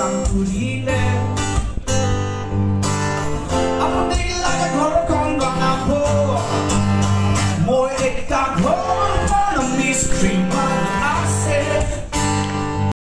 Pangkuline Ako nilagay ko kung baka po Mo itakbo mo ng mystery